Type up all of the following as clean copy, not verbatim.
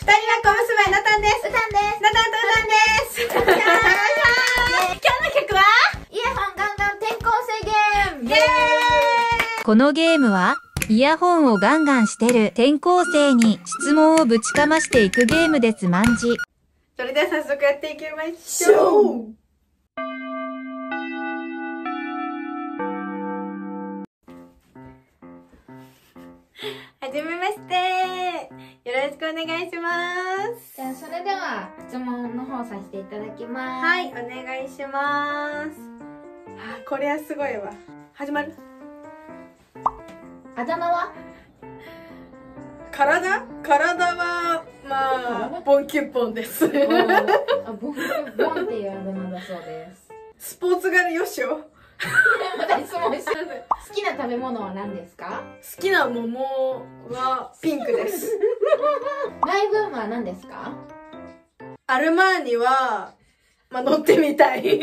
小娘なたんです。 うたんです。 なたんとうたんです。今日の曲はイヤホンガンガン転校生ゲーム。 イエーイ。 このゲームは、イヤホンをガンガンしてる転校生に質問をぶちかましていくゲームですまんじ。 それでは早速やっていきましょう。はじめまして。よろしくお願いします。 じゃあそれでは質問の方させていただきます。 はい、お願いします。これはすごいわ。始まる。 あだ名は？ 体は、まあ、ボンキュッポンです。 ボンっていうあだ名だそうです。 スポーツ柄よしお。 また質問します。好きな食べ物は何ですか？ 好きな桃はピンクです。 マイブームは何ですか？ アルマーニは、まあ、乗ってみたい。はい。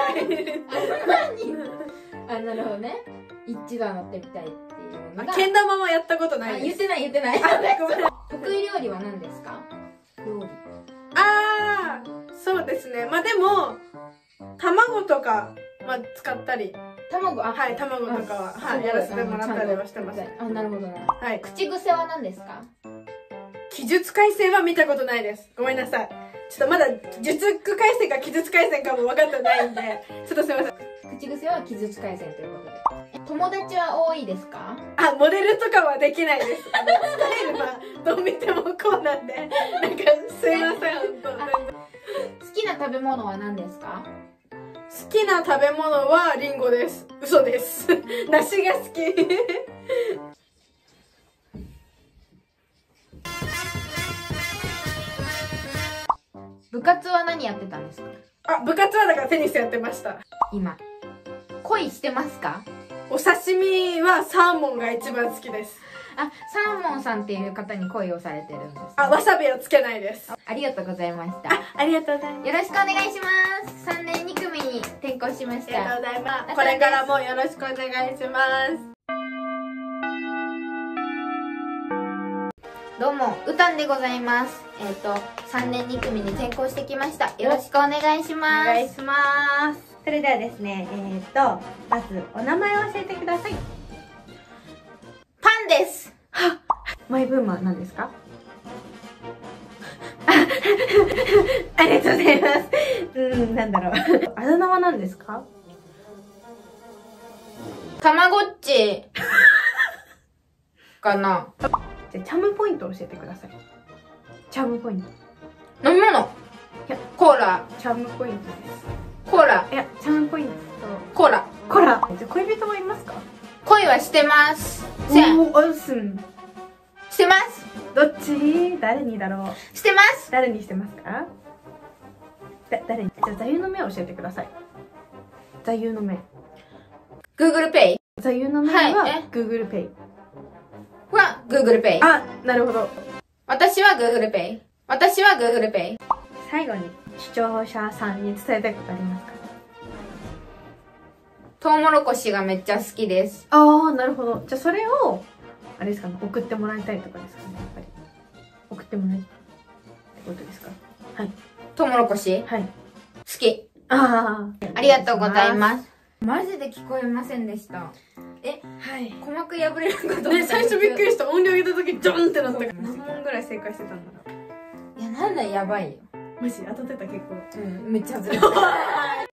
あ、なるほどね。一度は乗ってみたいっていうのが。 けん玉はやったことないです。 言ってない。 ごめん。 得意料理は何ですか？料理。 あー、そうですね。まあでも、卵とか、まあ、使ったり。 卵、 はい、卵とかは、はい、やらせてもらったりはしてます。 あ、なるほどね。 はい。 口癖は何ですか？ 技術改正は見たことないです。ごめんなさい。ちょっとまだ、術改正か技術改正かも分かってないんで、ちょっとすいません。 口癖は技術改善ということで。友達は多いですか？ あ、モデルとかはできないです。スタイルはどう見てもこうなんで、なんかすいません、本当。 好きな食べ物は何ですか？ 好きな食べ物はリンゴです。嘘です。梨が好き。 部活は何やってたんですか？ あ、部活はだからテニスやってました。 今。恋してますか？ お刺身はサーモンが一番好きです。 あ、サーモンさんっていう方に恋をされてるんです、ね。 あ、わさびはつけないです。 ありがとうございました。 ありがとうございます。 よろしくお願いします。3年2組に転校しました。 ありがとうございます。これからもよろしくお願いします。 どうも、うたんでございます。3年2組に転校してきました。よろしくお願いします。 お願いします。それではですね、まずお名前を教えてください。 パンです。 は、マイブームは何ですか？ありがとうございます。なんだろう。あだ名は何ですか？ たまごっち。かな。 じゃあ、チャームポイントを教えてください。チャームポイント。 飲み物。 いや、 コーラ。 チャームポイントです。 コーラ。 いや、チャームポイント。 コーラ。 コーラ。じゃあ、恋人はいますか？ 恋はしてます。してます。 どっち？誰にだろう？ してます。 誰にしてますか？誰に？じゃあ、座右の銘を教えてください。座右の銘。 Google Pay。 座右の銘は Google Pay。 は Google Pay。 あ、なるほど。 私は Google Pay。私は Google Pay。 最後に視聴者さんに伝えたいことありますか？ トウモロコシがめっちゃ好きです。 ああ、なるほど。じゃあそれをあれですかね、送ってもらいたいとかですかね、やっぱり。送ってもらいたいってことですか？はい。 トウモロコシはい。 好き。 ああ。 ありがとうございます。マジで聞こえませんでした。 はい。 鼓膜破れるかと思った。 ね、最初びっくりした。音量上げた時ジョンってなったから。何問ぐらい正解してたんだろう。いや、なんだやばいよ。 マジ当たってた結構。 めっちゃ外れた。